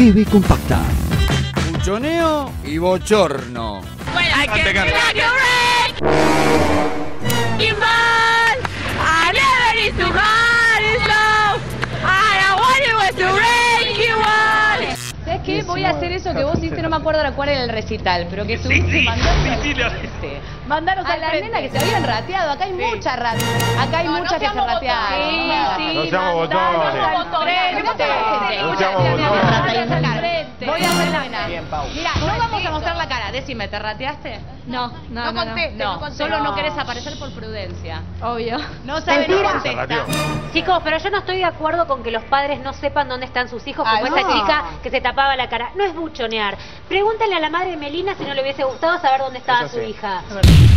TV Compacta. Buchoneo y bochorno. ¿Sabes qué? Voy a hacer eso que vos hiciste, no me acuerdo ahora cuál era el recital, pero que subiste mandaros a la nena que se habían rateado. Acá hay muchas rateadas. Acá hay muchas que se ratearon. No seamos botones. No seamos botones. Voy a hacer la buena. Mira, no vamos a mostrar la cara. Decime, ¿te rateaste? No. No, solo no querés aparecer por prudencia. Obvio. No sabes, no contesta. Chicos, pero yo no estoy de acuerdo con que los padres no sepan dónde están sus hijos, como no. esa chica que se tapaba la cara. No es buchonear. Pregúntale a la madre de Melina si no le hubiese gustado saber dónde estaba su hija.